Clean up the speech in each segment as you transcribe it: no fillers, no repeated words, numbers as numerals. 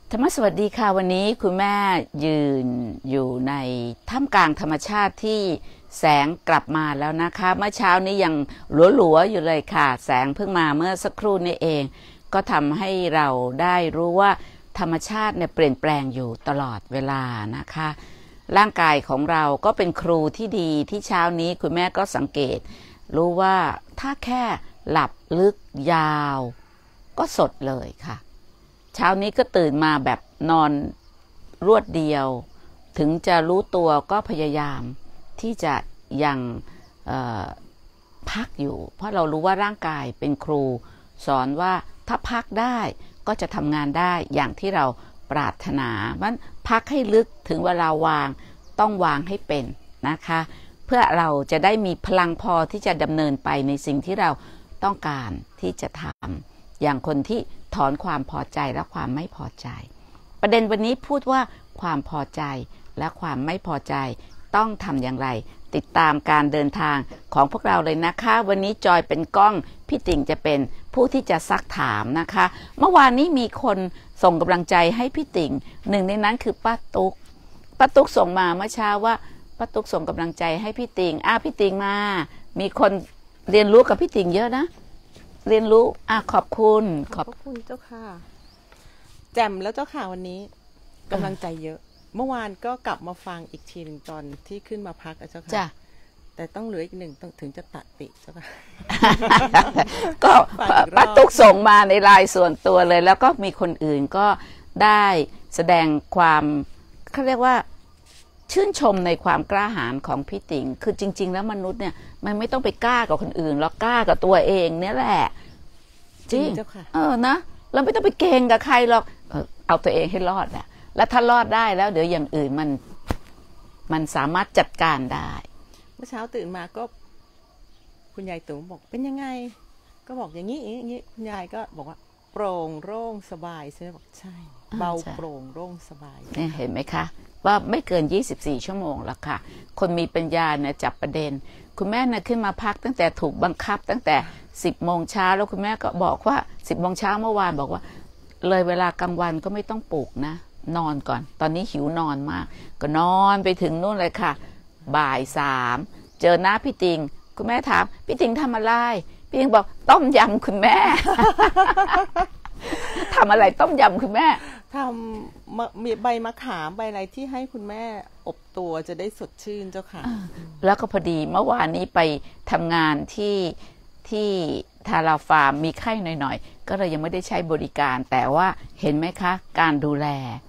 ธรรมสวัสดีค่ะวันนี้คุณแม่ยืนอยู่ในท่ามกลางธรรมชาติที่แสงกลับมาแล้วนะคะเมื่อเช้านี้ยังหลัวๆอยู่เลยค่ะแสงเพิ่งมาเมื่อสักครู่นี้เองก็ทำให้เราได้รู้ว่าธรรมชาติเนี่ยเปลี่ยนแปลงอยู่ตลอดเวลานะคะร่างกายของเราก็เป็นครูที่ดีที่เช้านี้คุณแม่ก็สังเกตรู้ว่าถ้าแค่หลับลึกยาวก็สดเลยค่ะเช้านี้ก็ตื่นมาแบบนอนรวดเดียวถึงจะรู้ตัวก็พยายามที่จะยังพักอยู่เพราะเรารู้ว่าร่างกายเป็นครูสอนว่าถ้าพักได้ก็จะทำงานได้อย่างที่เราปรารถนามันพักให้ลึกถึงเวลาวางต้องวางให้เป็นนะคะเพื่อเราจะได้มีพลังพอที่จะดำเนินไปในสิ่งที่เราต้องการที่จะทำอย่างคนที่ถอนความพอใจและความไม่พอใจประเด็นวันนี้พูดว่าความพอใจและความไม่พอใจต้องทำอย่างไรติดตามการเดินทางของพวกเราเลยนะคะวันนี้จอยเป็นกล้องพี่ติ่งจะเป็นผู้ที่จะซักถามนะคะเมื่อวานนี้มีคนส่งกำลังใจให้พี่ติ่งหนึ่งในนั้นคือป้าตุ๊กส่งมาเมื่อเช้าว่าป้าตุ๊กส่งกำลังใจให้พี่ติ่งพี่ติ่งมามีคนเรียนรู้กับพี่ติ่งเยอะนะเรียนรู้ขอบคุณเจ้าค่ะแจ่มแล้วเจ้าค่ะวันนี้กำลังใจเยอะเมื่อวานก็กลับมาฟังอีกทีหนึ่งตอนที่ขึ้นมาพักเจ้าค่ะแต่ต้องเหลืออีกหนึ่งถึงจะตัดติเจ้าค่ะก็ป้าตุ๊กส่งมาในไลน์ส่วนตัวเลยแล้วก็มีคนอื่นก็ได้แสดงความเขาเรียกว่าชื่นชมในความกล้าหาญของพี่ติ๋งคือจริงๆแล้วมนุษย์เนี่ยมันไม่ต้องไปกล้ากับคนอื่นหรอกกล้ากับตัวเองเนี่ยแหละจริงนะเราไม่ต้องไปเก่งกับใครหรอกเอาตัวเองให้รอดนะแล้วถ้ารอดได้แล้วเดี๋ยวอย่างอื่นมันสามารถจัดการได้เมื่อเช้าตื่นมาก็คุณยายตุ๋มบอกเป็นยังไงก็บอกอย่างนี้คุณยายก็บอกว่าโปร่งโล่งสบายใช่ไหมบอกใช่เบาโปร่งโล่งสบายเนี่ยเห็นไหมคะว่าไม่เกิน24ชั่วโมงแล้วค่ะคนมีปัญญาเนี่ยจับประเด็นคุณแม่เนี่ยขึ้นมาพักตั้งแต่ถูกบังคับตั้งแต่10 โมงเช้าแล้วคุณแม่ก็บอกว่า10 โมงเช้าเมื่อวานบอกว่าเลยเวลากลางวันก็ไม่ต้องปลุกนะนอนก่อนตอนนี้หิวนอนมากก็นอนไปถึงนู่นเลยค่ะบ่าย 3เจอหน้าพี่ติงคุณแม่ถามพี่ติงทำอะไรพี่ติงบอกต้มยำคุณแม่ ทำอะไรต้มยำคุณแม่ทำมีใบมะขามใบอะไรที่ให้คุณแม่อบตัวจะได้สดชื่นเจ้าค่ะแล้วก็พอดีเมื่อวานนี้ไปทำงานที่ทาราฟาร์มมีไข้หน่อยๆก็เลยยังไม่ได้ใช้บริการแต่ว่าเห็นไหมคะการดูแล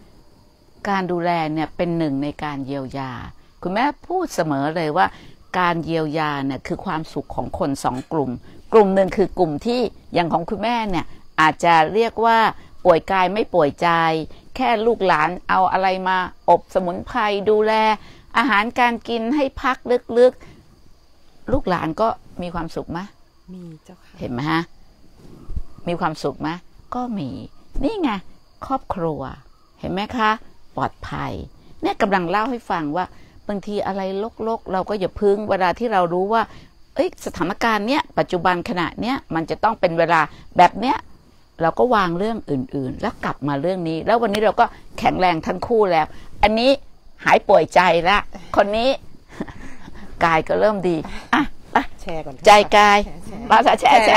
เนี่ยเป็นหนึ่งในการเยียวยาคุณแม่พูดเสมอเลยว่าการเยียวยาเนี่ยคือความสุขของคน2 กลุ่มหนึ่งคือกลุ่มที่อย่างของคุณแม่เนี่ยอาจจะเรียกว่าป่วยกายไม่ป่วยใจแค่ลูกหลานเอาอะไรมาอบสมุนไพรดูแลอาหารการกินให้พักลึกๆลูกหลานก็มีความสุขไหมมีเจ้าค่ะเห็นไหมฮะมีความสุขไหมก็มีนี่ไงครอบครัวเห็นไหมคะปลอดภัยเนี่ยกำลังเล่าให้ฟังว่าบางทีอะไรลกๆเราก็อย่าพึ่งเวลาที่เรารู้ว่าสถานการณ์เนี้ยปัจจุบันขณะเนี้ยมันจะต้องเป็นเวลาแบบเนี้ยเราก็วางเรื่องอื่นๆแล้วกลับมาเรื่องนี้แล้ววันนี้เราก็แข็งแรงทั้งคู่แล้วอันนี้หายป่วยใจละคนนี้กายก็เริ่มดีแชร์ก่อนใจกายภาษาแชร์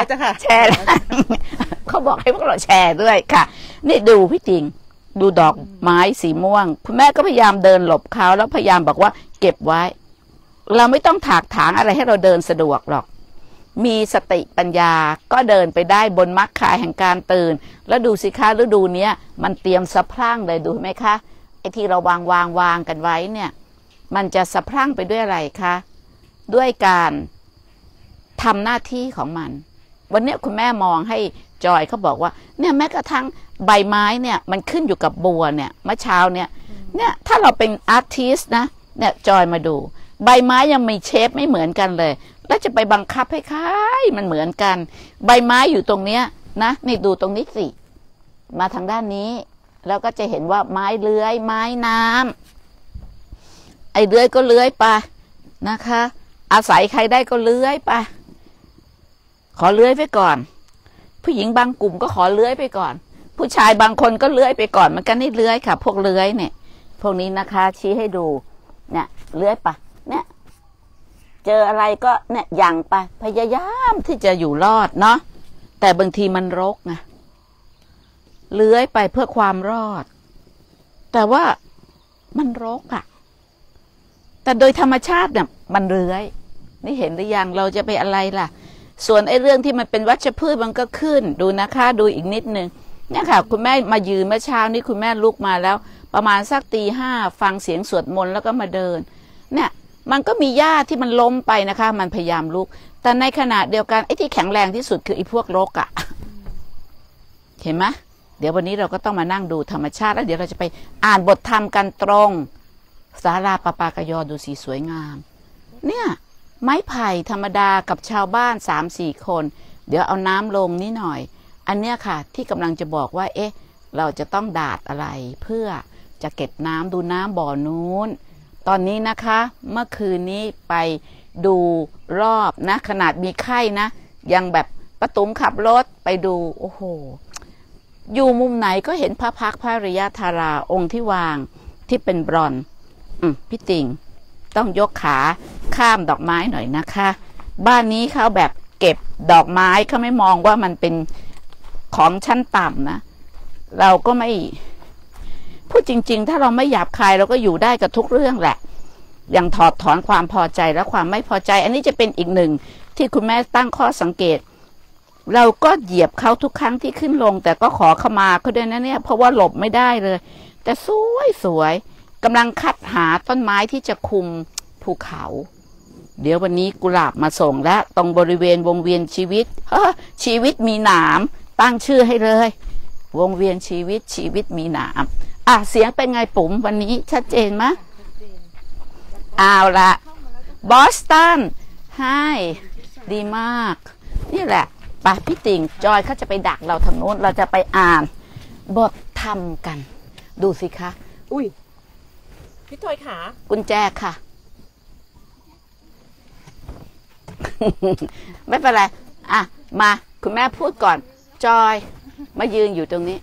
เขาบอกให้พวกเราแชร์ด้วยค่ะนี่ดูพี่จริงดูดอกไม้สีม่วงคุณแม่ก็พยายามเดินหลบเขาแล้วพยายามบอกว่าเก็บไว้เราไม่ต้องถากถางอะไรให้เราเดินสะดวกหรอกมีสติปัญญาก็เดินไปได้บนมรรคแห่งการตื่นแล้วดูสิคะฤดูเนี้ยมันเตรียมสะพรั่งเลยดูไหมคะไอ้ที่เราวางกันไว้เนี่ยมันจะสะพรั่งไปด้วยอะไรคะด้วยการทำหน้าที่ของมันวันนี้คุณแม่มองให้จอยเขาบอกว่าเนี่ยแม้กระทั่งใบไม้เนี่ยมันขึ้นอยู่กับบัวเนี่ยเมื่อเช้าเนี่ยถ้าเราเป็นอาร์ติสต์นะเนี่ยจอยมาดูใบไม้ยังมีเชฟไม่เหมือนกันเลยแล้วจะไปบังคับให้คล้ายมันเหมือนกันใบไม้อยู่ตรงเนี้ยนะนี่ดูตรงนี้สิมาทางด้านนี้แล้วก็จะเห็นว่าไม้เลื้อยไม้น้ำไอ้เลื้อยก็เลื้อยไปนะคะอาศัยใครได้ก็เลื้อยไปขอเลื้อยไปก่อนผู้หญิงบางกลุ่มก็ขอเลื้อยไปก่อนผู้ชายบางคนก็เลื้อยไปก่อนมันก็ไม่เลื้อยค่ะ พวกเลื้อยเนี่ยพวกนี้นะคะ ชี้ให้ดูเนี่ยเลื้อยไปเนี่ยเจออะไรก็เนี่ยอย่างไปพยายามที่จะอยู่รอดเนาะแต่บางทีมันรกไงเลื้อยไปเพื่อความรอดแต่ว่ามันรกอ่ะแต่โดยธรรมชาติเนี่ยมันเลื้อยนี่เห็นหรือยังเราจะไปอะไรล่ะส่วนไอ้เรื่องที่มันเป็นวัชพืชมันก็ขึ้นดูนะคะดูอีกนิดนึงเนี่ยค่ะคุณแม่มายืนเมื่อเช้านี้คุณแม่ลุกมาแล้วประมาณสักตี 5ฟังเสียงสวดมนต์แล้วก็มาเดินเนี่ยมันก็มีหญ้าที่มันล้มไปนะคะมันพยายามลุกแต่ในขณะเดียวกันไอ้ที่แข็งแรงที่สุดคือไอ้พวกรกอ่ะเห็นไหมเดี๋ยววันนี้เราก็ต้องมานั่งดูธรรมชาติแล้วเดี๋ยวเราจะไปอ่านบทธรรมกันตรงศาลาปปากยอดูสีสวยงามเนี่ยไม้ไผ่ธรรมดากับชาวบ้าน 3-4 คนเดี๋ยวเอาน้ำลงนิดหน่อยอันเนี้ยค่ะที่กำลังจะบอกว่าเอ๊ะเราจะต้องดาดอะไรเพื่อจะเก็บน้ำดูน้ำบ่อนู้นตอนนี้นะคะเมื่อคืนนี้ไปดูรอบนะขนาดมีไข้นะยังแบบป้าตุ๋มขับรถไปดูโอ้โหอยู่มุมไหนก็เห็นพระพักตร์พระอริยธาราองค์ที่วางที่เป็นบรอนซ์พี่ติ่งต้องยกขาข้ามดอกไม้หน่อยนะคะบ้านนี้เขาแบบเก็บดอกไม้เขาไม่มองว่ามันเป็นของชั้นต่ำนะเราก็ไม่พูดจริงๆถ้าเราไม่หยาบคายเราก็อยู่ได้กับทุกเรื่องแหละอย่างถอดถอนความพอใจและความไม่พอใจอันนี้จะเป็นอีกหนึ่งที่คุณแม่ตั้งข้อสังเกตเราก็เหยียบเขาทุกครั้งที่ขึ้นลงแต่ก็ขอขมาเขาด้วยนะเนี่ยเพราะว่าหลบไม่ได้เลยแต่สวยกำลังคัดหาต้นไม้ที่จะคุมภูเขาเดี๋ยววันนี้กุหลาบมาส่งแล้วตรงบริเวณวงเวียนชีวิตชีวิตมีหนามตั้งชื่อให้เลยวงเวียนชีวิตชีวิตมีหนามเสียงเป็นไงปุ๋มวันนี้ชัดเจนไหมเอาละบอสตันให้ดีมากนี่แหละไปพี่ติ่งจอยเขาจะไปดักเราทางโน้นเราจะไปอ่านบทธรรมกันดูสิคะอุ้ยพี่จอยขากุญแจค่ะ ไม่เป็นไรมาคุณแม่พูดก่อนจอยมายืนอยู่ตรงนี้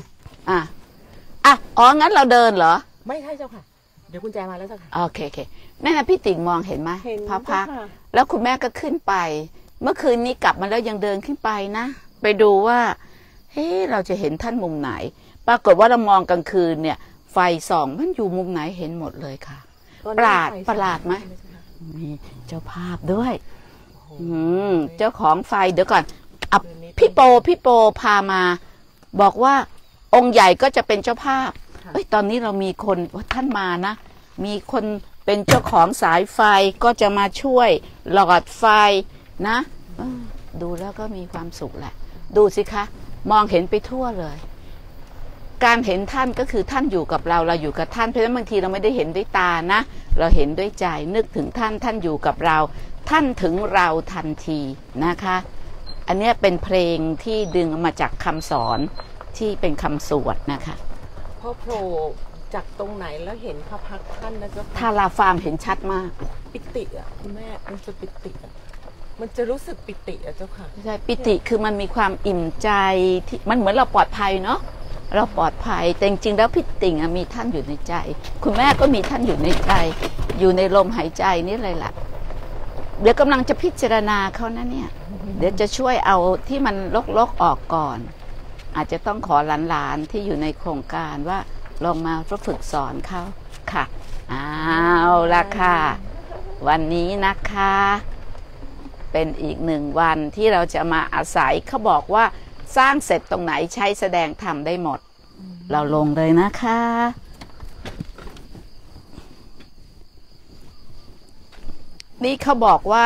ค่ะงั้นเราเดินเหรอไม่ใช่เจ้าค่ะเดี๋ยวกุญแจมาแล้วเจ้าค่ะโอเคแม่นะพี่ติ่งมองเห็นไหมพระพักแล้วคุณแม่ก็ขึ้นไปเมื่อคืนนี้กลับมาแล้วยังเดินขึ้นไปนะไปดูว่าเราจะเห็นท่านมุมไหนปรากฏว่าเรามองกลางคืนเนี่ยไฟส่องมันอยู่มุมไหนเห็นหมดเลยค่ะประหลาดไหมมีเจ้าภาพด้วยเจ้าของไฟเดี๋ยวก่อนพี่โปพามาบอกว่าองค์ใหญ่ก็จะเป็นเจ้าภาพตอนนี้เรามีคนท่านมานะมีคนเป็นเจ้าของสายไฟก็จะมาช่วยหลอดไฟนะดูแล้วก็มีความสุขแหละดูสิคะมองเห็นไปทั่วเลยการเห็นท่านก็คือท่านอยู่กับเราอยู่กับท่านเพราะฉะนั้นบางทีเราไม่ได้เห็นด้วยตานะเราเห็นด้วยใจนึกถึงท่านอยู่กับเราท่านถึงเราทันทีนะคะอันนี้เป็นเพลงที่ดึงมาจากคำสอนที่เป็นคำสวดนะคะพอโผล่จากตรงไหนแล้วเห็นพระพักตร์ท่านนะเจ้าค่ะทาราฟาร์มเห็นชัดมากปิติคุณแม่มันจะปิติมันจะรู้สึกปิติเจ้าค่ะใช่ปิติคือมันมีความอิ่มใจที่มันเหมือนเราปลอดภัยเนาะเราปลอดภัยแต่จริงๆแล้วพี่ติ่งมีท่านอยู่ในใจคุณแม่ก็มีท่านอยู่ในใจอยู่ในลมหายใจนี่เลยล่ะเดี๋ยวกำลังจะพิจารณาเขานะเนี่ยเดี๋ยวจะช่วยเอาที่มันลกออกก่อนอาจจะต้องขอหลานๆที่อยู่ในโครงการว่าลองมาฝึกสอนเขาค่ะเอาละค่ะวันนี้นะคะเป็นอีกหนึ่งวันที่เราจะมาอาศัยเขาบอกว่าสร้างเสร็จตรงไหนใช้แสดงธรรมได้หมดเราลงเลยนะคะนี่เขาบอกว่า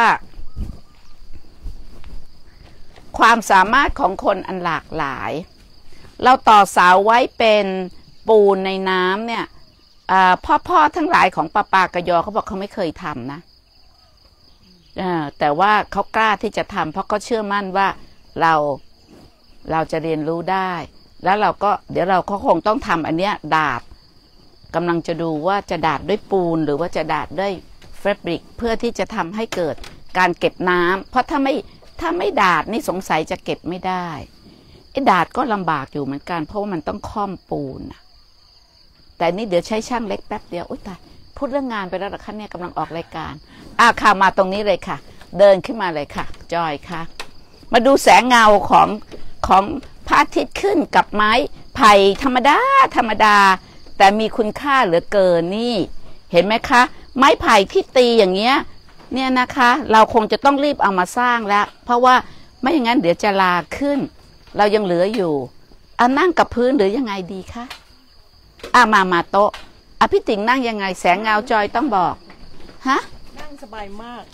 ความสามารถของคนอันหลากหลายเราต่อเสาไว้เป็นปูนในน้ำเนี่ยพ่อทั้งหลายของปปากยอเขาบอกเขาไม่เคยทำนะแต่ว่าเขากล้าที่จะทำเพราะเขาเชื่อมั่นว่าเราจะเรียนรู้ได้แล้วเราก็เดี๋ยวเราก็คงต้องทำอันเนี้ยดาดกำลังจะดูว่าจะดาดด้วยปูนหรือว่าจะดาดด้วยแฟบริกเพื่อที่จะทำให้เกิดการเก็บน้ำเพราะถ้าไม่ดาดนี่สงสัยจะเก็บไม่ได้อ้ดาดก็ลำบากอยู่เหมือนกันเพราะว่ามันต้องค่อมปูนนะแต่นี่เดี๋ยวใช้ช่างเล็กแป๊บเดียวอุ้ยตายพูดเรื่องงานไปแล้วหรอคะเนี่ยกำลังออกรายการค่ะมาตรงนี้เลยค่ะเดินขึ้นมาเลยค่ะจอยค่ะมาดูแสงเงาของพระอาทิตย์ขึ้นกับไม้ไผ่ธรรมดาแต่มีคุณค่าเหลือเกินนี่เห็นไหมคะไม้ไผ่ที่ตีอย่างเงี้ยเนี่ยนะคะเราคงจะต้องรีบเอามาสร้างแล้วเพราะว่าไม่อย่างนั้นเดี๋ยวจะลาขึ้นเรายังเหลืออยู่นั่งกับพื้นหรือยังไงดีคะมาโต๊ะพี่ติ๋งนั่งยังไงแสงเงาจอยต้องบอกฮะนั่งสบายมาก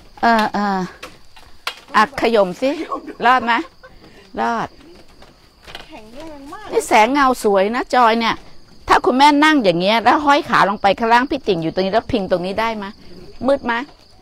ขย่มสิรอดไหมรอดแข็งแรงมากนี่แสงเงาสวยนะจอยเนี่ยถ้าคุณแม่นั่งอย่างเงี้ยแล้วห้อยขาลงไปข้างล่างพี่ติ๋งอยู่ตรงนี้แล้วพิงตรงนี้ได้ไหมมืดไหม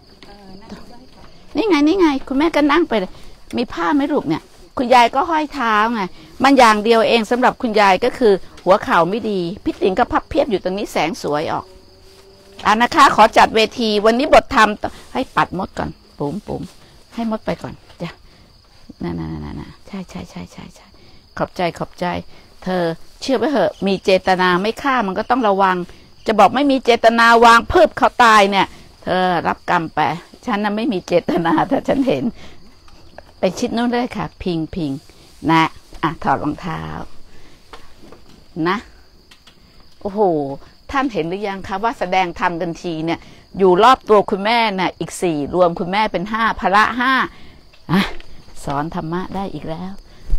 นี่ไงคุณแม่ก็นั่งไปเลยมีผ้าไหมลูกเนี่ยคุณยายก็ห้อยเท้าไงมันอย่างเดียวเองสำหรับคุณยายก็คือหัวเข่าไม่ดีพี่ติ๋งก็พับเพียบอยู่ตรงนี้แสงสวยออกนะคะขอจัดเวทีวันนี้บทธรรมให้ปัดมดก่อนปุ๋มให้มดไปก่อนจ้ะนั่นใช่ขอบใจเธอเชื่อไปเหอะมีเจตนาไม่ฆ่ามันก็ต้องระวังจะบอกไม่มีเจตนาวางเพิบเขาตายเนี่ยเธอรับกรรมไปฉันน่ะไม่มีเจตนาแต่ฉันเห็นไปชิดนู้นเลยค่ะพิงนะถอดรองเท้านะโอ้โหท่านเห็นหรือยังคะว่าแสดงธรรมกันทีเนี่ยอยู่รอบตัวคุณแม่น่ะอีก4รวมคุณแม่เป็น5พละ5สอนธรรมะได้อีกแล้ว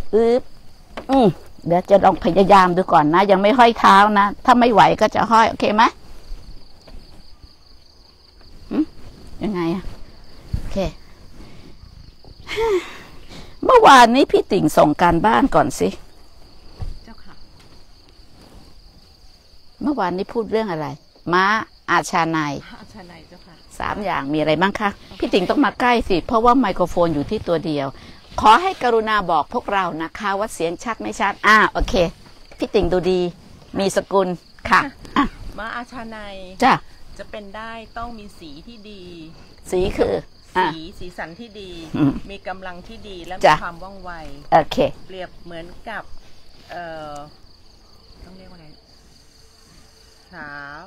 เดี๋ยวจะลองพยายามดูก่อนนะยังไม่ห้อยเท้านะถ้าไม่ไหวก็จะห้อยโอเคไหมยังไงโอเคเมื่อวานนี้พี่ติ๋งส่งการบ้านก่อนสิเจ้าค่ะเมื่อวานนี้พูดเรื่องอะไรม้าอาชาไนเจ้าค่ะ 3อย่างมีอะไรบ้างคะพี่ติ๋งต้องมาใกล้สิเพราะว่าไมโครโฟนอยู่ที่ตัวเดียวขอให้กรุณาบอกพวกเรานะคะว่าเสียงชัดไม่ชัดโอเคพี่ติ๋งดูดีมีสกุลค่ะม้าอาชาไนจะเป็นได้ต้องมีสีที่ดีสีคือสีสันที่ดีมีกำลังที่ดีและมีความว่องไวโอเคเปรียบเหมือนกับต้องเรียกว่าไงสาว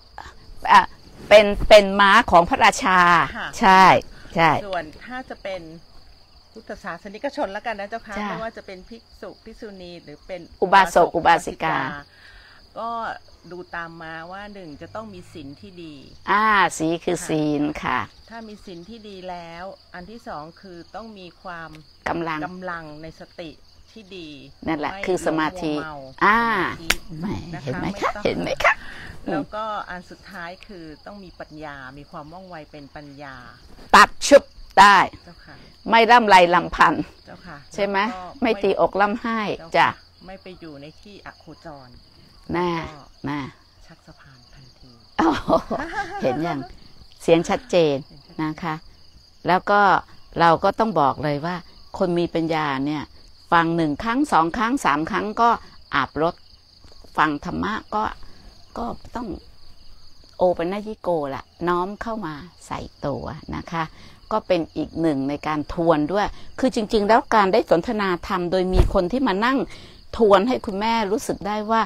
เป็นม้าของพระราชาใช่ส่วนถ้าจะเป็นพุทธศาสนิกชนแล้วกันนะเจ้าค่ะไม่ว่าจะเป็นภิกษุภิกษุณีหรือเป็นอุบาสกอุบาสิกาก็ดูตามมาว่า1จะต้องมีศีลที่ดีสีคือศีลค่ะถ้ามีศีลที่ดีแล้วอันที่2คือต้องมีความกำลังในสติที่ดีนั่นแหละคือสมาธิเห็นไหมคะแล้วก็อันสุดท้ายคือต้องมีปัญญามีความว่องไวเป็นปัญญาตัดชุบได้เจ้าค่ะไม่ร่ำไรลำพันเจ้าค่ะใช่ไหมไม่ตีอกล่ำไห้จ้ะไม่ไปอยู่ในที่อโคจรน่าชักสะพานทันทีเห็นอย่างเสียงชัดเจนนะคะแล้วก็เราก็ต้องบอกเลยว่าคนมีปัญญาเนี่ยฟัง1 ครั้ง2 ครั้ง3 ครั้งก็อาบรถฟังธรรมะก็ต้องโอปัญญิโกล่ะน้อมเข้ามาใส่ตัวนะคะก็เป็นอีกหนึ่งในการทวนด้วยคือจริงๆแล้วการได้สนทนาธรรมโดยมีคนที่มานั่งทวนให้คุณแม่รู้สึกได้ว่า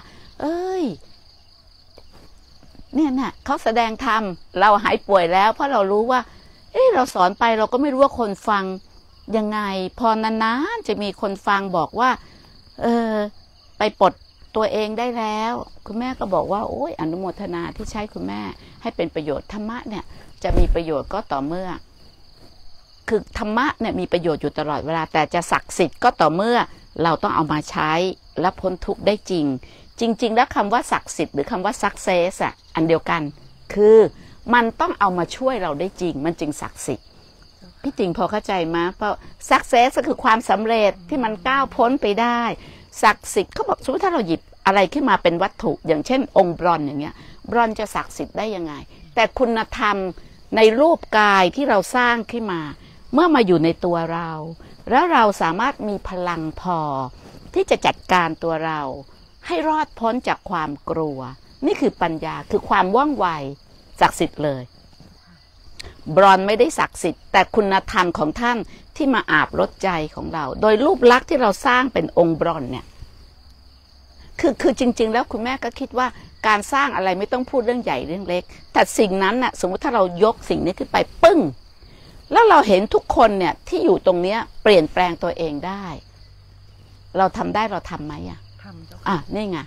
เนี่ยเขาแสดงธรรมเราหายป่วยแล้วเพราะเรารู้ว่าเราสอนไปเราก็ไม่รู้ว่าคนฟังยังไงพอนานๆจะมีคนฟังบอกว่าไปปลดตัวเองได้แล้วคุณแม่ก็บอกว่าโอ้ยอนุโมทนาที่ใช้คุณแม่ให้เป็นประโยชน์ธรรมะเนี่ยจะมีประโยชน์ก็ต่อเมื่อคือธรรมะเนี่ยมีประโยชน์อยู่ตลอดเวลาแต่จะศักดิ์สิทธิ์ก็ต่อเมื่อเราต้องเอามาใช้และพ้นทุกข์ได้จริงแล้วคำว่าศักดิ์สิทธิ์หรือคำว่า success อันเดียวกันคือมันต้องเอามาช่วยเราได้จริงมันจึงศักดิ์สิทธิ์พี่ติ๋งพอเข้าใจมั้ยเพราะ success ก็คือความสำเร็จที่มันก้าวพ้นไปได้ศักดิ์สิทธิ์เขาบอกสมมติถ้าเราหยิบอะไรขึ้นมาเป็นวัตถุอย่างเช่นองค์บรอนซ์อย่างเงี้ยบรอนซ์จะศักดิ์สิทธิ์ได้ยังไงแต่คุณธรรมในรูปกายที่เราสร้างขึ้นมาเมื่อมาอยู่ในตัวเราแล้วเราสามารถมีพลังพอที่จะจัดการตัวเราให้รอดพ้นจากความกลัวนี่คือปัญญาคือความว่องไวศักดิ์สิทธิ์เลยบรอนซ์ไม่ได้ศักดิ์สิทธิ์แต่คุณธรรมของท่านที่มาอาบรถใจของเราโดยรูปลักษณ์ที่เราสร้างเป็นองค์บรอนซ์เนี่ยคือจริงๆแล้วคุณแม่ก็คิดว่าการสร้างอะไรไม่ต้องพูดเรื่องใหญ่เรื่องเล็กแต่สิ่งนั้นน่ะสมมติถ้าเรายกสิ่งนี้ขึ้นไปปึ้งแล้วเราเห็นทุกคนเนี่ยที่อยู่ตรงเนี้ยเปลี่ยนแปลงตัวเองได้เราทำได้เราทำไหมทำเจ้าค่ะนี่ไง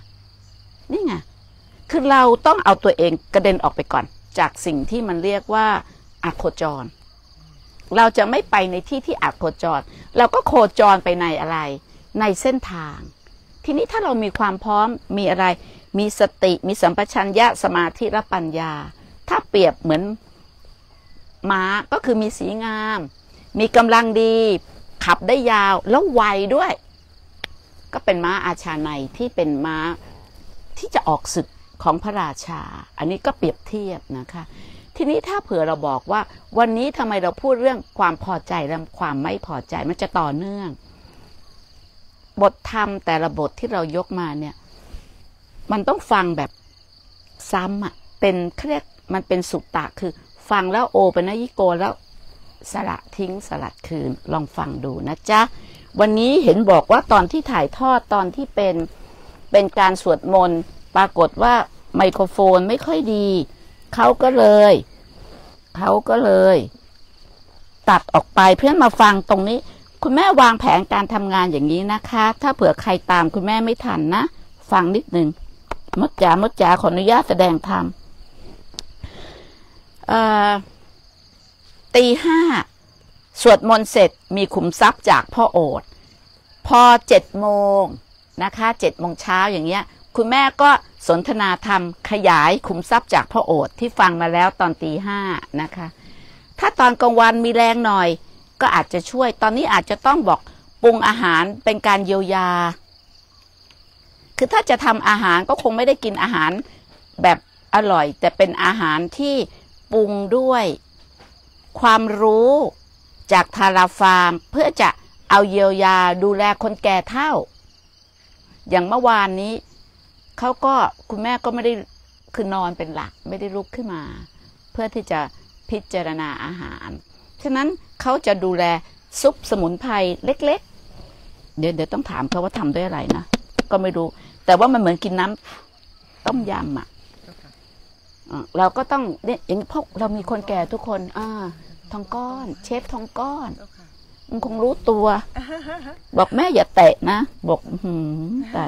คือเราต้องเอาตัวเองกระเด็นออกไปก่อนจากสิ่งที่มันเรียกว่าอโคจรเราจะไม่ไปในที่ที่อโคจรเราก็โคจรไปในอะไรในเส้นทางทีนี้ถ้าเรามีความพร้อมมีอะไรมีสติมีสัมปชัญญะสมาธิและปัญญาถ้าเปรียบเหมือนม้าก็คือมีสีงามมีกำลังดีขับได้ยาวแล้วไวด้วยก็เป็นม้าอาชาไนย์ที่เป็นม้าที่จะออกศึกของพระราชาอันนี้ก็เปรียบเทียบนะคะทีนี้ถ้าเผื่อเราบอกว่าวันนี้ทำไมเราพูดเรื่องความพอใจและความไม่พอใจมันจะต่อเนื่องบทธรรมแต่ละบทที่เรายกมาเนี่ยมันต้องฟังแบบซ้ำเป็นเรียกมันเป็นสุตตะคือฟังแล้วโอเป็นนยิโกแล้วสละทิ้งสลัดคืนลองฟังดูนะจ๊ะวันนี้เห็นบอกว่าตอนที่ถ่ายทอดตอนที่เป็นการสวดมนต์ปรากฏว่าไมโครโฟนไม่ค่อยดีเขาก็เลยตัดออกไปเพื่อมาฟังตรงนี้คุณแม่วางแผนการทำงานอย่างนี้นะคะถ้าเผื่อใครตามคุณแม่ไม่ทันนะฟังนิดนึงมดจ๋าขออนุญาตแสดงธรรมตี 5สวดมนต์เสร็จมีขุมทรัพย์จากพ่อโอษฐ์พอ7 โมงนะคะ7 โมงเช้าอย่างเงี้ยคุณแม่ก็สนทนาธรรมขยายขุมทรัพย์จากพ่อโอษฐ์ที่ฟังมาแล้วตอนตี 5นะคะถ้าตอนกลางวันมีแรงหน่อยก็อาจจะช่วยตอนนี้อาจจะต้องบอกปรุงอาหารเป็นการเยียวยาคือถ้าจะทำอาหารก็คงไม่ได้กินอาหารแบบอร่อยแต่เป็นอาหารที่ปรุงด้วยความรู้จากทาราฟาร์มเพื่อจะเอาเยียวยาดูแลคนแก่เฒ่าอย่างเมื่อวานนี้เขาก็คุณแม่ก็ไม่ได้คือนอนเป็นหลักไม่ได้ลุกขึ้นมาเพื่อที่จะพิจารณาอาหารฉะนั้นเขาจะดูแลซุปสมุนไพรเล็กๆเดี๋ยวต้องถามเขาว่าทำด้วยอะไรนะก็ไม่รู้แต่ว่ามันเหมือนกินน้ำต้มยำเราก็ต้องเนี่ยอย่างพวกเรามีคนแก่ทุกคนทองก้อนเชฟทองก้อนมันคงรู้ตัวบอกแม่อย่าเตะนะบอกแต่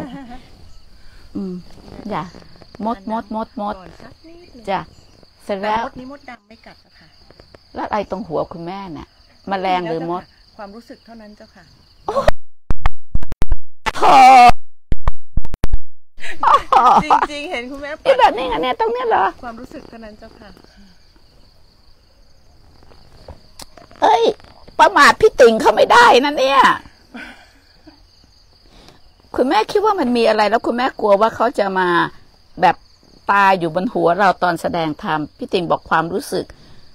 อย่ามดจ้ะเสร็จแล้วมดนี้มดดำไม่กัดค่ะแล้วอะไรตรงหัวคุณแม่เนี่ยแมลงหรือมดความรู้สึกเท่านั้นเจ้าค่ะจริงๆเห็นคุณแม่แบบนี้ไงเนี่ยตรงนี้เหรอความรู้สึกเท่านั้นเจ้าค่ะเอ้ยประมาทพี่ติ่งเขาไม่ได้นะเนี่ยคุณแม่คิดว่ามันมีอะไรแล้วคุณแม่กลัวว่าเขาจะมาแบบตายอยู่บนหัวเราตอนแสดงธรรมพี่ติ่งบอกความรู้สึก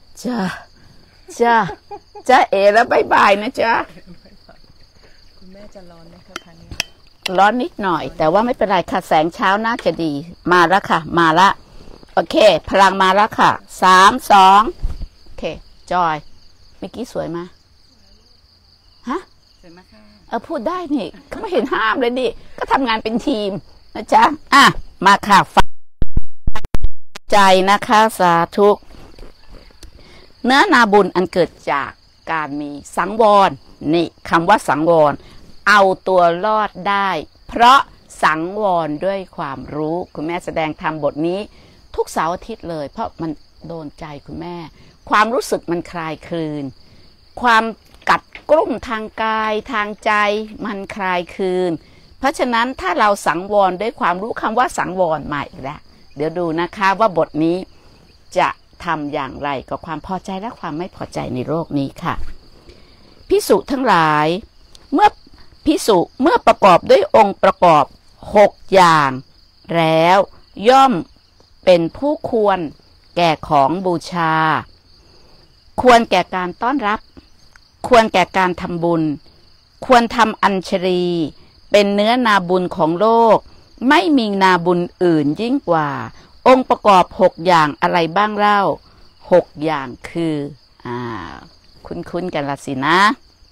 จ้าเอแล้วบายบายนะจ๊ะคุณแม่จะร้อนไหมคะครั้งนี้ร้อนนิดหน่อยแต่ว่าไม่เป็นไรค่ะแสงเช้าน่าจะดีมาแล้วค่ะมาละโอเคพลังมาแล้วค่ะ3 2โอเคจอยเมื่อกี้สวยมาฮะสวยมากค่ะพูดได้นี่เขาไม่เห็นห้ามเลยดิก็ทำงานเป็นทีมนะจ๊ะมาค่ะฟังใจนะคะสาธุเนื้อนาบุญอันเกิดจากการมีสังวรนี่คำว่าสังวรเอาตัวรอดได้เพราะสังวรด้วยความรู้คุณแม่แสดงธรรมบทนี้ทุกเสาร์อาทิตย์เลยเพราะมันโดนใจคุณแม่ความรู้สึกมันคลายคลืนความกัดกรุ่มทางกายทางใจมันคลายคลืนเพราะฉะนั้นถ้าเราสังวรด้วยความรู้คำว่าสังวรมาอีกแล้วเดี๋ยวดูนะคะว่าบทนี้จะทำอย่างไรกับความพอใจและความไม่พอใจในโลกนี้ค่ะภิกษุทั้งหลายเมื่อภิกษุเมื่อประกอบด้วยองค์ประกอบ6อย่างแล้วย่อมเป็นผู้ควรแก่ของบูชาควรแก่การต้อนรับควรแก่การทำบุญควรทำอัญชลีเป็นเนื้อนาบุญของโลกไม่มีนาบุญอื่นยิ่งกว่าองค์ประกอบ6อย่างอะไรบ้างเล่า6อย่างคืออ่าคุ้นกันละสินะ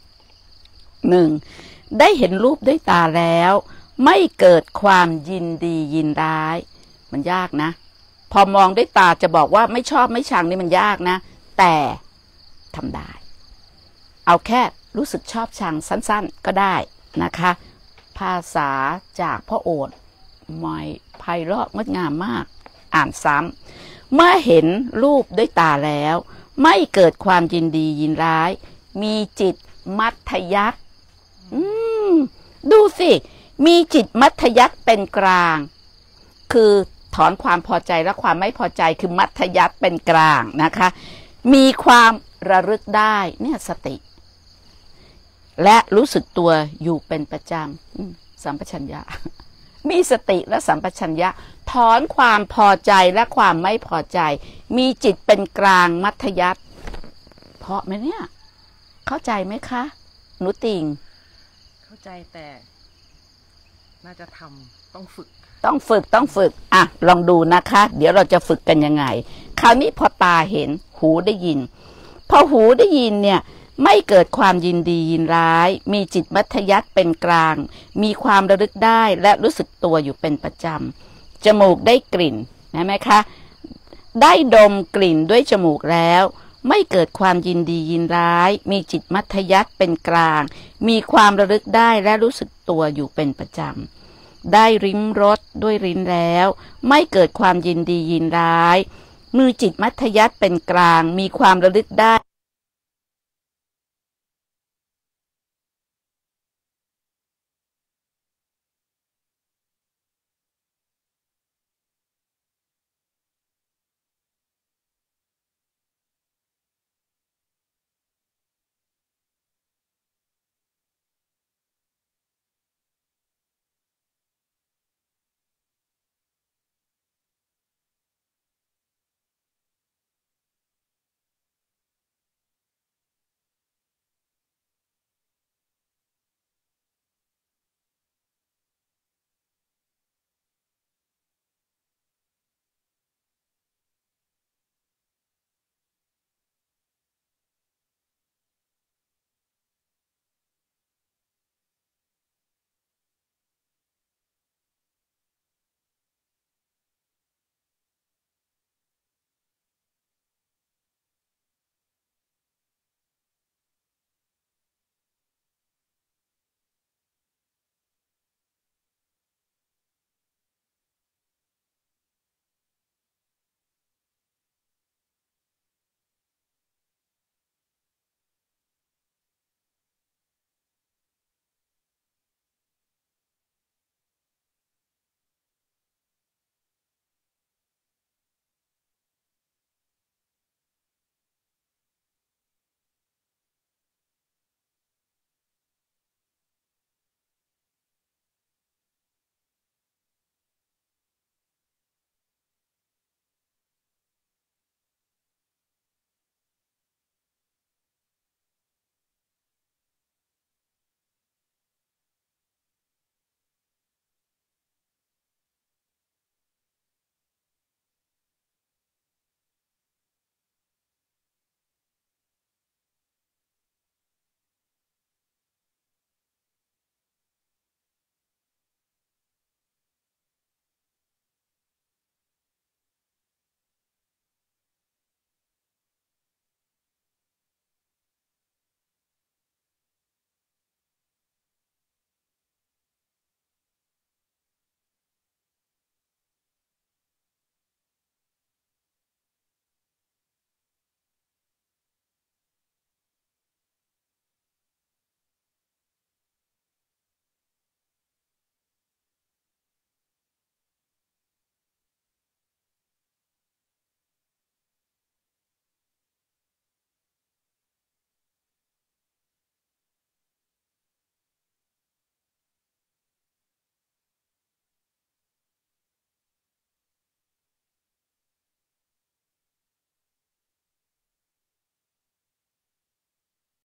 1. ได้เห็นรูปด้วยตาแล้วไม่เกิดความยินดียินร้ายมันยากนะพอมองด้วยตาจะบอกว่าไม่ชอบไม่ชังนี่มันยากนะแต่ทำได้เอาแค่รู้สึกชอบชังสั้นๆก็ได้นะคะภาษาจากพระโอษฐ์ไม่ไพเราะงดงามมากอ่านซ้ำเมื่อเห็นรูปด้วยตาแล้วไม่เกิดความยินดียินร้ายมีจิตมัธยัสถ์ดูสิมีจิตมัธยัสถ์เป็นกลางคือถอนความพอใจและความไม่พอใจคือมัธยัสถ์เป็นกลางนะคะมีความระลึกได้เนี่ยสติและรู้สึกตัวอยู่เป็นประจำสัมปชัญญะมีสติและสัมปชัญญะถอนความพอใจและความไม่พอใจมีจิตเป็นกลางมัธยัสถ์เพราะไหมเนี่ยเข้าใจไหมคะหนูติ่งเข้าใจแต่น่าจะทำต้องฝึกอ่ะลองดูนะคะเดี๋ยวเราจะฝึกกันยังไงคราวนี้พอตาเห็นหูได้ยินพอหูได้ยินเนี่ยไม่เกิดความยินดียินร้ายมีจิตมัธยัสถ์เป็นกลางมีความระลึกได้และรู้สึกตัวอยู่เป็นประจำจมูกได้กลิ่นนะไหมคะได้ดมกลิ่นด้วยจมูกแล้วไม่เกิดความยินดียินร้ายมีจิตมัธยัสถ์เป็นกลางมีความระลึกได้และรู้สึกตัวอยู่เป็นประจำได้ลิ้มรสด้วยลิ้นแล้วไม่เกิดความยินดียินร้ายมือจิตมัธยัสถ์เป็นกลางมีความระลึกได้